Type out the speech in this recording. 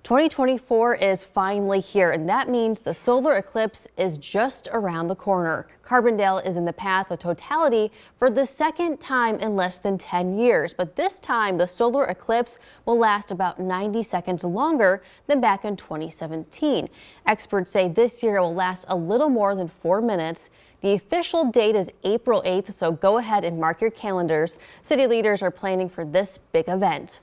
2024 is finally here, and that means the solar eclipse is just around the corner. Carbondale is in the path of totality for the second time in less than 10 years. But this time, the solar eclipse will last about 90 seconds longer than back in 2017. Experts say this year it will last a little more than 4 minutes. The official date is April 8th, so go ahead and mark your calendars. City leaders are planning for this big event.